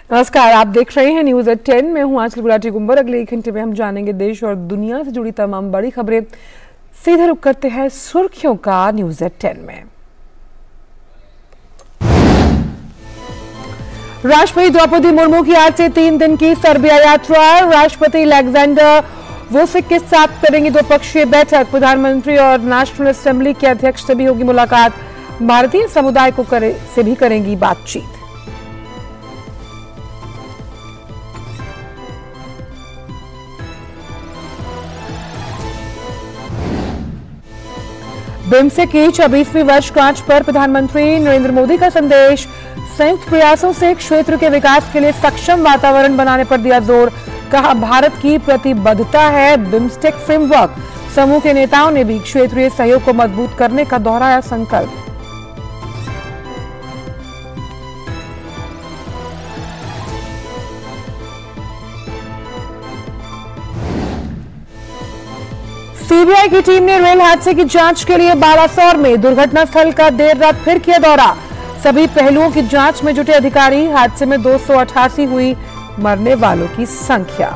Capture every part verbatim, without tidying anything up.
नमस्कार, आप देख रहे हैं न्यूज एट टेन। में हूं आंचल गुलाटी गुंबर। अगले एक घंटे में हम जानेंगे देश और दुनिया से जुड़ी तमाम बड़ी खबरें। सीधे रुक करते हैं सुर्खियों का न्यूज एट टेन में। राष्ट्रपति द्रौपदी मुर्मू की आज से तीन दिन की सर्बिया यात्रा। राष्ट्रपति अलेक्जेंडर वुसिक के साथ करेंगी द्विपक्षीय बैठक। प्रधानमंत्री और नेशनल असेंबली के अध्यक्ष से भी होगी मुलाकात। भारतीय समुदाय को करे से भी करेंगी बातचीत। बिम्स्टेक की छब्बीसवीं वर्षगांठ पर प्रधानमंत्री नरेंद्र मोदी का संदेश। संयुक्त प्रयासों से क्षेत्र के विकास के लिए सक्षम वातावरण बनाने पर दिया जोर। कहा, भारत की प्रतिबद्धता है बिम्स्टेक फ्रेमवर्क। समूह के नेताओं ने भी क्षेत्रीय सहयोग को मजबूत करने का दोहराया संकल्प। सीबीआई की टीम ने रेल हादसे की जांच के लिए बालासोर में दुर्घटना स्थल का देर रात फिर किया दौरा। सभी पहलुओं की जांच में जुटे अधिकारी। हादसे में दो सौ अठासी हुई मरने वालों की संख्या।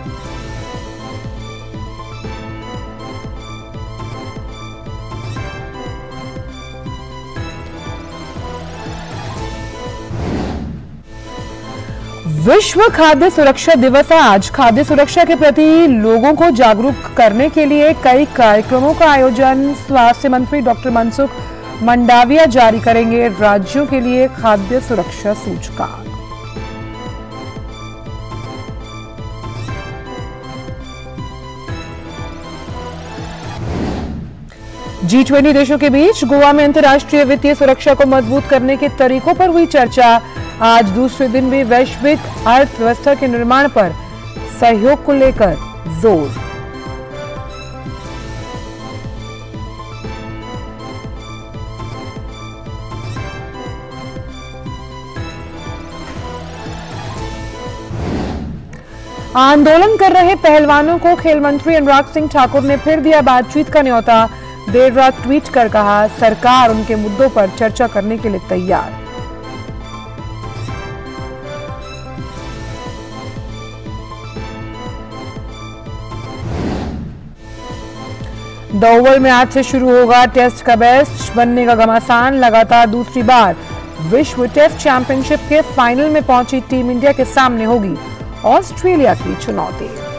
विश्व खाद्य सुरक्षा दिवस आज। खाद्य सुरक्षा के प्रति लोगों को जागरूक करने के लिए कई कार्यक्रमों का आयोजन। स्वास्थ्य मंत्री डॉक्टर मनसुख मंडाविया जारी करेंगे राज्यों के लिए खाद्य सुरक्षा सूचकांक। जी ट्वेंटी देशों के बीच गोवा में अंतर्राष्ट्रीय वित्तीय सुरक्षा को मजबूत करने के तरीकों पर हुई चर्चा। आज दूसरे दिन भी वैश्विक अर्थव्यवस्था के निर्माण पर सहयोग को लेकर जोर। आंदोलन कर रहे पहलवानों को खेल मंत्री अनुराग सिंह ठाकुर ने फिर दिया बातचीत का न्योता। देर रात ट्वीट कर कहा, सरकार उनके मुद्दों पर चर्चा करने के लिए तैयार। द ओवल में आज से शुरू होगा टेस्ट का बेस्ट बनने का घमासान। लगातार दूसरी बार विश्व टेस्ट चैंपियनशिप के फाइनल में पहुंची टीम इंडिया के सामने होगी ऑस्ट्रेलिया की चुनौती।